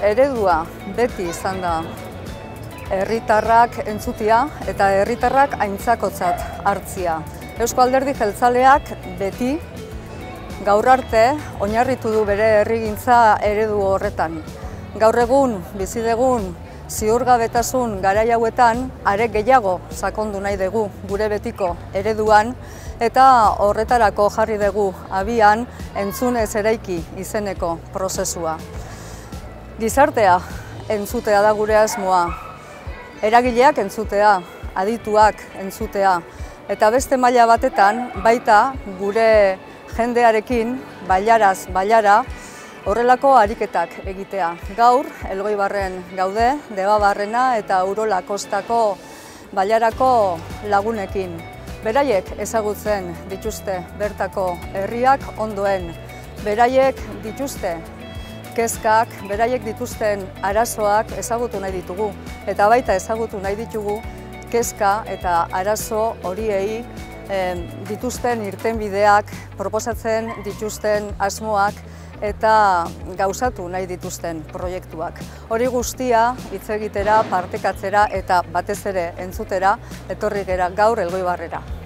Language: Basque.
eredua beti izan da herritarrak entzutea eta herritarrak aintzakotzat hartzia. Eusko Alderdi Jeltzaleak beti gaur arte oinarritu du bere herrigintza eredu horretan. Gaur egun bizi dugun ziurgabetasun garai hauetan are gehiago sakondu nahi dugu gure betiko ereduan eta horretarako jarri dugu abian entzunez eraiki izeneko prozesua. Gizartea entzutea da gure asmoa, eragileak entzutea, adituak entzutea eta beste maila batetan baita gure jendearekin bailaraz bailara horrelako ariketak egitea. Gaur, Elgoibarren gaude, Debabarrena eta Urola Kostako bailarako lagunekin. Beraiek ezagutzen dituzte bertako herriak ondoen. Beraiek dituzte kezkak, beraiek dituzten arazoak ezagutu nahi ditugu. Eta baita ezagutu nahi ditugu kezka eta arazo horiei dituzten irtenbideak, proposatzen dituzten asmoak eta gauzatu nahi dituzten proiektuak. Hori guztia hitz egitera, partekatzera eta batez ere entzutera etorri gara gaur Elgoibarrera.